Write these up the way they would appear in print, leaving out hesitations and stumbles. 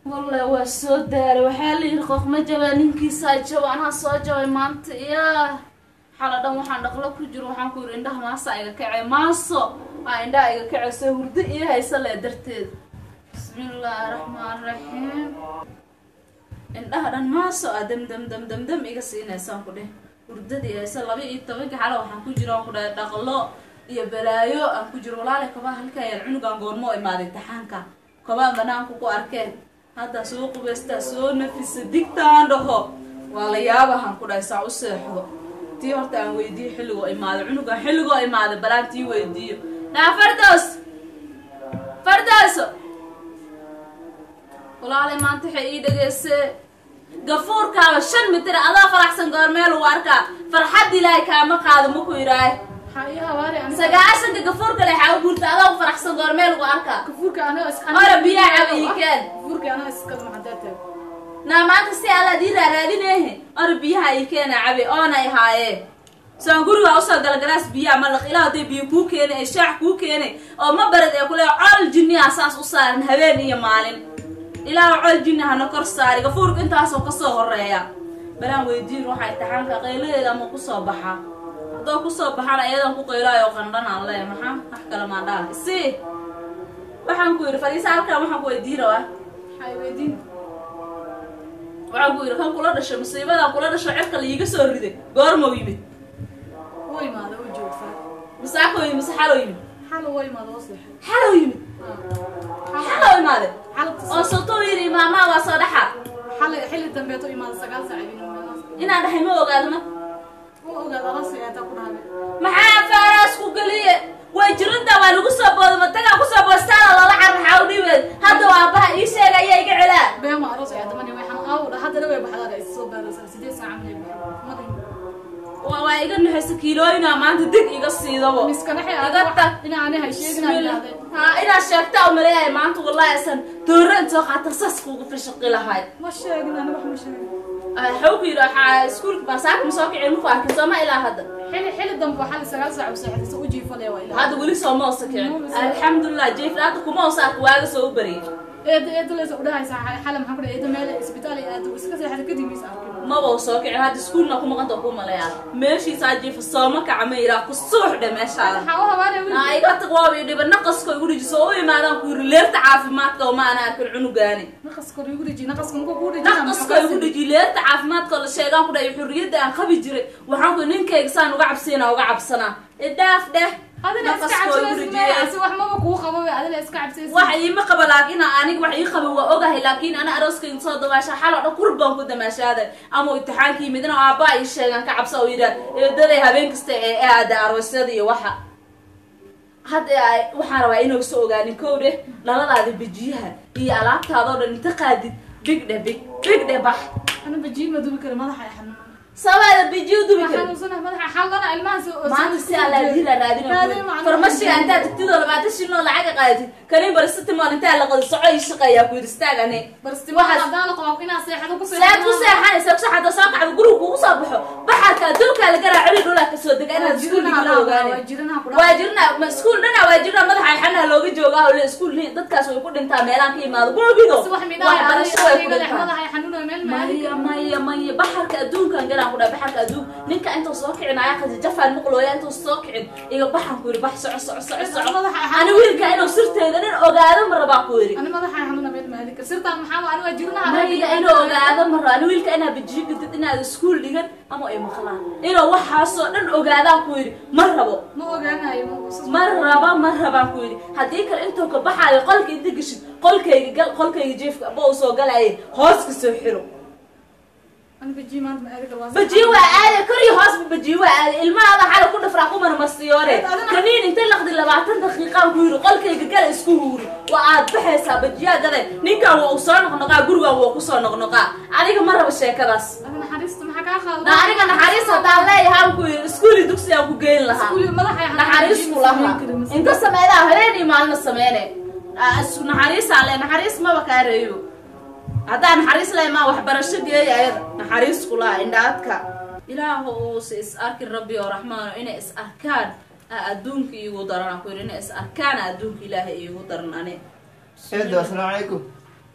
والله واسود دار وحالي الخوخ ما جوانينكي ساجو أنا صاجو مانت يا حالا دم وحان دخلو كجرو وحان كور إنده ماسا إيغا كعي ماسو إنده إيغا كعي سهورد إيه هايسا درتيد بسم الله الرحمن الرحيم إنده دان ماسو دم دم دم دم دم إيغا سينا سان كده ورددي هايسا لبي إيطاوينك حالا وحان كجرو كده دخلو iyo balaayo aan ku jiro walaal ka baa halka yar cunugan goormo imaaday taxanka kaba banaanku ku arkeen hadda soo qubaysta soo nafis digtaan dhaho wala yaabahan ku dhaysaa u seexdo tii horta aan weydiyo xilligo imaaday cunugan xilligo imaaday balaantii weydiyo fardaas walaal maanta waxay ii dhageysay gafuurkaaga 5 mitir adaa faraxsan goormeel u arkaa farxad ilaahay kaama qaado ma ku yiraay سجاشن كفورك اللي حاول قلت هذا وفرحسن قرميل وأركا كفورك أنا أنا بيا عبي كان كفورك أنا أسكت محدته نعم أنت سأل دي رادين إيه أنا بيا هاي كان عبي أنا هاي سأقول له أوصل جلجلاس بيا ملك إله ده بيكوك يعني الشاع كوك يعني أو ما برد يقول عال جني أساس أوصل هذين يا معلم إله عال جني هنكر صار كفورك أنت أصلا قصة الريا بلا ويدين روح يتحمل قيله إذا ما قصة بحا دو كسب بحنا أيضا كقيراء وقندنا الله محا أحكي لما دار سي وحن كوير فريسة أركا وحن كوير ديروا حي ويدين وحن كوير كم كل هذا الشيء مصيبة ده كل هذا الشيء عرق اللي يجي سوري ده قار ما يمد وين ما هذا وجود فات مساكو يمد مسحلو يمد حلو وين ما هذا وصل حلو يمد حلو ما هذا حلو أصوتو يري ما وصدحة حل التنبيهات إيمان سجال سعيدين إن هذا حمو وقال ما maxaa faras ku galiye way jirinta waa lagu soo boodo mataga ku soo boostaan la carxaw dhibed hadda waa baha ii sheegay iga cilaa been ma aroos ay damani waxaan aawda hadda way baxdaa ay soo gaaraysaa 8 saac waa iga naxaysa kiilooyina maanta dig iga siidabo miskanaxay ina aan hay sheegnaa ina sheegta oo maleeyay maanta wallahi asan dooranto qatar sas kugu fishqi lahayd ma sheegna ana wax ma sheegin حوكي راح اسكول باساك مساكي علم فاكر سما الى هذا حل دم وحل 9 ساعه وساعه سو جي فلي ويلا هذا ولي سو ما سكين الحمد لله جيف لا كما وساك واغ سو بري ايد لا سو دهاي ساعه حل ما خبر ايد ميل اسبيتال ايد اسكا ساعه كديميس اركي ما بو سوكي هذا اسكولنا كما قد كو مليا ماشي ساجي في سوما كعميرا كسوخ دمشا حاوها وانا ايغا تقواوي دبا نقصكو يغريجسو يمادان كو ليرت عافيمادka oo ma ana arkin cunugaani naqasko yuguriji naqasko yuguriji leerta caafimaadka la sheegan ku dhaay xurriyada aan qabi jiray waxaan ku ninkayga saan uga cabsana idaaf dheh adina iska cabsaysi wax ma ku qabo adina iska cabsaysi wax ima qabo laakiin aniga wax ii qabo waa ogahay laakiin ana arooska in soo dabaasha xalo dhan qurban ku damaashada ama imtixaankii midna aabba ay sheegan ka cabso oo yiraahdo eedaday habeen kasta ee aada aroosyada iyo waxa hadda waxaan rabaa inuu soo ogaanin kowde dhaladaada bijiyaha iyo alaabtaada oo dhan inta qaadid big de bax ana bijiyo ma dubi karo madaxa ay xanuun sabada bijiyo dubi karo xanuunsana madaxa xalqana ilmaha soo maanta si ala diila raadina farmashi anta tagtido 20 shilin lacag qaadid kani barsati ma inta la qado socay shaqaya ku istaagane barsti waxa hadaan qabo ina seexado ku seexado soo kacdo guriga ugu soo baxo baxalka dulka la garaaci dhula ka soo degaana iskuulka la ogaanay waajirna iskuul dhana waajirna madaxa ay xanaha looga joogaa oo iskuul dadkaas way ku dhintaa meelaan ka imaado goobido wax barasho ay madaxa ay xanuuno meel maya baxalka adduunka garaac ku dhaay baxalka adduun ninka inta soo kicinaya qadi jafaan maqlooya inta soo kicin iga baxan ku yiri bax soco ana wiilka inuu sirteeda dhan ogaado ma rabaa ku yiri ana madaxa ay xanuuno meel maadika sirtaan maxaa ana waajirnaha maya inuu ogaado ma rabaa ana wiilka ina bijigid inaad iskuul dhigan ama ay maqlaan inuu waxa soo dhan ogaada ku yiri ma rabo ma ogaanayo ma raba ku yiri hadii kale intuu ka baxayo qolka inta gashid qolkayga jeefka boo soo galay hoos ka soo xiro أنا بجي ما أدري كواس. بجي وعالي كري هاس بجي وعالي الماء هذا حاله كله فراقو من مسيورة. كنين أنت اللي قد 20 دقيقة ويرو قال كي قال إسكول وعاد بحساب بجي هذا نيكا وصار نقنقا جروا وقصار نقنقا. عليك مرة بالشيكة بس. أنا حريصت محك آخر. لا أنا حريصت على هاو كوي إسكولي دكسي أو كوجين لها. إسكولي ما راح نحريص كلها. أنت سمعنا هلني مالنا سمعنا. نحريص على نحريص ما بكاريو. هذا نحريص لا ما وحبرشد يا أيضا نحريص كلها عند عدك إله سأرك ربي ورحمن إن أركان أدونك يقدرنا كورين أركان أدونك إله يقدرنا أنا. السلام عليكم.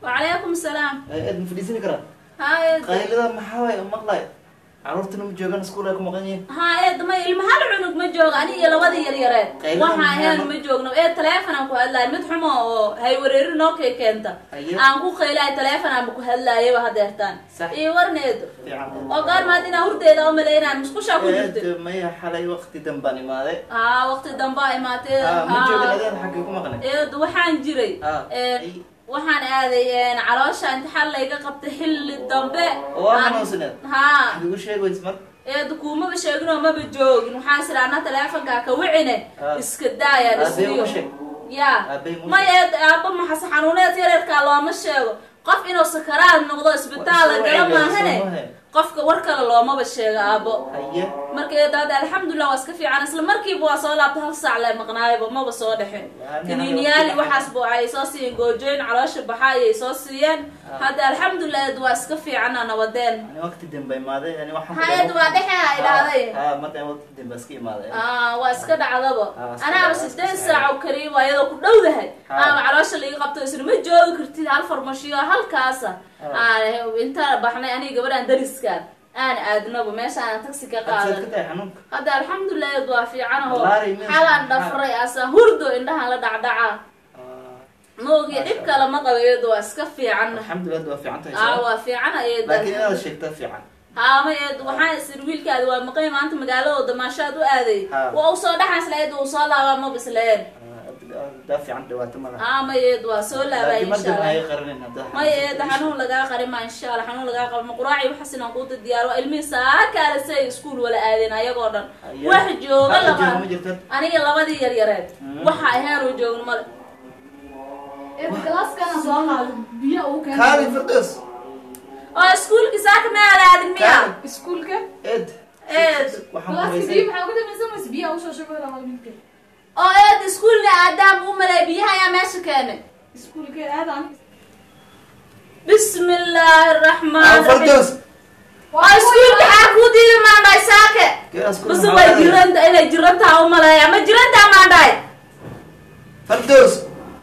وعليكم السلام. eed ma fadhiisani karaa ها ايد qaylada maxaa waay maqlay carruurtuna ma joogaan iskuul ay ku maqan yihiin ها ايد ما المحل عنق ما جوج أنا يلا بدي يريرات قيلنا وحنا هنا محل. ما جوجنا ايه تلفون أنا كهلا متحمو هاي وريري نوكي كنت أيه. أنا كو خيلا تلفون أنا كهلا ايه وهدرتان صح. ايه ورنيد fiican وقال ما دينا هردي لو ملينا مش كوش أكو جرت eed maya xalay waqti dambaan imaaday ها وقت الدنباء ما تي ma joogin adeen xaggay ku maqnay ايه وحان جري إيه. waxaan aaday caloosha inta xal layga qabtay xilli dambe oo xanuunsaneed haa waxaad igu sheegays mar dukuumaba sheegin oo maba joogin waxaan siraana taleefanka ka wicine iska daaya aabay u sheeg ya aabay mu ma eed aabba maxas xanuuneed yareedka looma sheego qof inuu sakaraad noqdo isbitaal la gala maahane qofka war kale loomaba sheego aabbo haye marka eedaada alxamdulilah waa iska fiican isla markiiba waa soo laabtay hal saac lee maqnaayaba maba soo dhexin kiniiniyaali waxaas bu ay soo siiyeen goojooyin caloosha baxa ayay soo siiyeen hadda alxamdulilah eed waa iska fiicana nabadeen ani waqti dambe imaaday ani waxaan hayad waa dhexe ay dhahday markaan waqti dambe iska imaaday waa iska dhacdaba iska anaaba dhacday, 8 saac oo kaliya waa iyadoo ku dhowdahay ama caloosha laga qabto isla ma joogi kartid hal farmashiyo halkaasa inta baxnay aniga gabadhan dariskaan aan aadnaba meesha aan taxi ka qaadan ka tahay xanuunka hadda alxamdulilah eed waa fiican oo Wallaahi, miis- xalaan dhafray asa hurdo indhahan la dhacdhaca moogi dhib kale ma qabo eed waa iska fiican alxamdulilah waa fiican tahay waa fiican eed laakiin inaad sheegtaa fiican haa ma eed waxaan isir wiilkaadi waa maqay maanta magaalada damaashaad u aaday waa u soo dhaxays lahayd uu soo laabaa ma bisleen daa fiican dhawaato malaha haa ma eed waa soo laabaa laakiin marka insha maxay Allah qarinin hadda ma eed xanuun lagaa qarima insha Allah xanuun lagaa qarima quraaci waxa sinan quuta diyaaro ilmihi saakaale say iskuul wala aadeen ayagoo dhan wax jooga laba aniga labadii yar yareed waxa ahaan u joogno mal galaskana soo qaado biyo uu keenay kaali firdaws oo iskuulki saaka ma aadin miya iskuulka eed eed waxaan galaska kuhaysay biyo maxaa ku dhamaysan biyo uu soo shubay laba minka oo eed iskuulna aadaam u malay biyaha ayaa meesha keenay iskuulka aad aan bismillaahi raxmaani firdaws waa iskuulka xaakudii maandhay saake bas way jiranta inay jirantaa u malaya ma jirantaa maandhay firdaws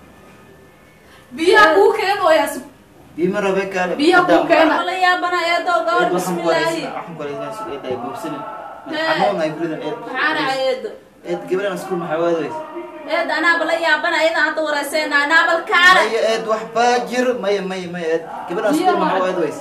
biyo uu keenay oo yaas bima rabe kaale biyo uu keenay la yaabana eedoo gabadh bismillaahi waxaan kuhaysay suuqeed ay buubsanin xanuun ay guridan eed maxaana eedo eed gabadhan iskuul maxaa waadaysa eed anaaba la yaabana iyada hadda wareysayna anaabal kaale maya eed wax baa jiro maya eed gabadhan iskuul maxaa waadaysa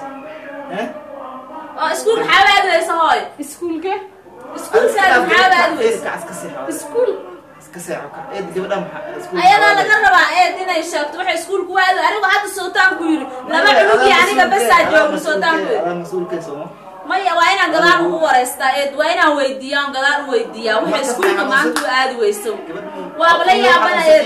oo iskuul maxaa waadaysa hooy iskuulka iskuulkaada maxaa waadaysa iska seexo iskuul iska seexo eed gabadhan maxaa iskuul ayadaa laga rabaa eed inay sheegto waxay iskuulku waado anigu hadda sootaanku yiri laba cunugi aniga basaa joogno sootaanku yiri adaa mas-uulkaysa uma maya waa inaan gadaal ugu wareystaa eed waa inaan weydiiyaa on gadaal u weydiiyaa waxay iskuulka maanta u aadi weyso waaba la yaabana eed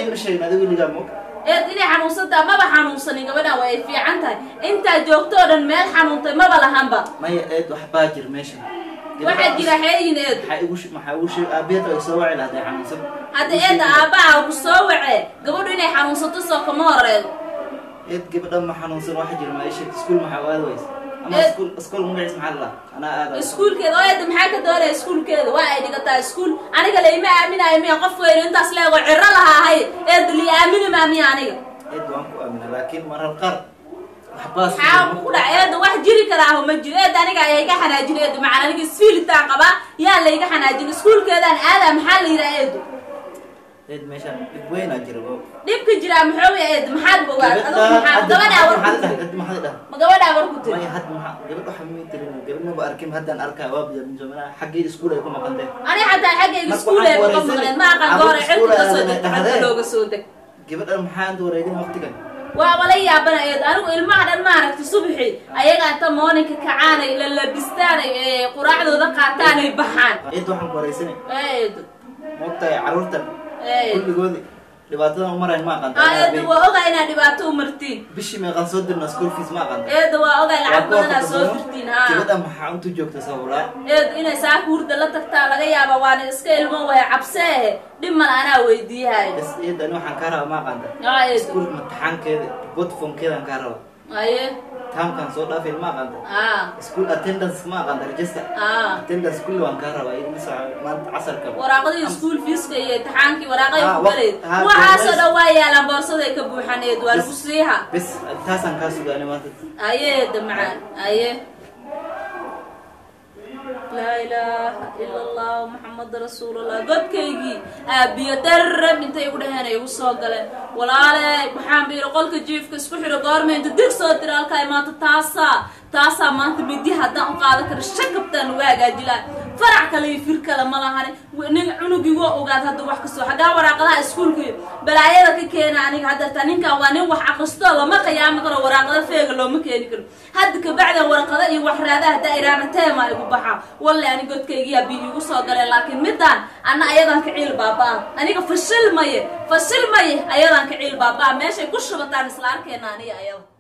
eed inay xanuunsantaa maba xanuunsanin gabadhan waa ay fiican tahay intaa joogto oo dhan meel xanuuntay maba lahanba maya eed wax baa jir meesha waxaa jira xeeyin eed maxaa igu sheeg aabiyaad ay soo waci lahday xanuunsan hadda eedda aabbaha ku soo wacee gabadhu inay xanuunsato soo kama horeedo eed gabadhan ma xanuunsan waxa jira meesha iskuul maxaa waadaysa ama iskuul magaciis maxaa la anaa aada iskuulkeeda oo eedda maxaa ka doonaya iskuulkeeda waa ay dhigataa iskuul aniga layma aaminayo miya qof weynu intaas leego ciro lahaahay eedda lii aamini maa miya aniga eed waan ku aamina laakiin marar qaar waxbaas maxaa ku dhac eedda wax jiri karaaho ma jiro eedda aniga ayay ka xanaajin eedda macana aniga isfiilitaan qabaa yaa layga xanaajin iskuulkeedaan aadaa maxaa la yidhaha eeddu eed meeshaan dhib weynaa jira dhibka jiraa maxaa wey eedda maxaad bogaad adigu maxaa gabadhaa war ku tiri ma gabadhaa war ku tiri maya had maxaa gabadh waxa mii tirin gabadh maba arkin haddaan arkaa waa biyaminjomana xaggii iskuul ay ku maqantay ani xataa xaggayga iskuul ay ka maqleen ma aqaan goore xilka ka soo degta xagga looga soo deg gabadhan maxaa inta wareegin waqtigan waa wala yaabana eed anigu ilmaha dhan maaragta subaxi ayaga inta mooninka kacaanay la labistaanay quraacdooda qaataanay baxaan eed waxaan ku wareysanay eed moogtahay carruurtan kulligoodi dhibaatadan umarayn ma aqanta eed waa ogaa inaad dhibaato u martiin bishii meeqaan soo dirna school fees ma aqanta eed waa ogaa lacag badanaa soo dirtiin ha gabadhan maxaa intu joogta sabulaa eed inay saaka hurda la tagtaa laga yaaba waana iska ilmo way cabseehe dhib mal anaa weydiiyahay bas eed ani waxaan kaa rabaa ma aqanta eed iskuul imtixaankeeda botfonkeedaan kaa rabaa aye tam kan soo dhaafay ma aqaan school attendance ma aqaan register attendance kulli waan ka rabaa in maanta casarka waraaqadii school fees ka iyo imtixaankii waraaqay ku galay waxa soo dhawaayaan boorsada ka buuxaneed waa lagu siiha bas taasan ka sugaanay maanta aye damcaan aye لا إله إلا الله محمد رسول الله قد كيجي أبي درب أنت يقول هنا يوصل قال ولا على محمد يقول كجيف كسكحر قارمين تدق صوت الكلمات تاسا ما أنت بدي هذا أنقاذك الشك بتن واجا جلا فرع كلي في الكلام الله هني ونعنو جوا وقعد هذا واحد كسر حاجة وراقلا سكول كي بلايا ذاك كنا عني هذا تاني كوانين واحد قصته ما قيام كنا وراقلا فيك لو ما كان كنا هذا كبعد وراقلا يوحر هذا دائرة تاما يبقى والله أنا قلت كي أبي يوصل قال لكن مدان أنا أيضا كعيل بابا أنا فشل ماي أيضا كعيل بابا ماشي كل شو بتاع نسلار كنا أنا أيضا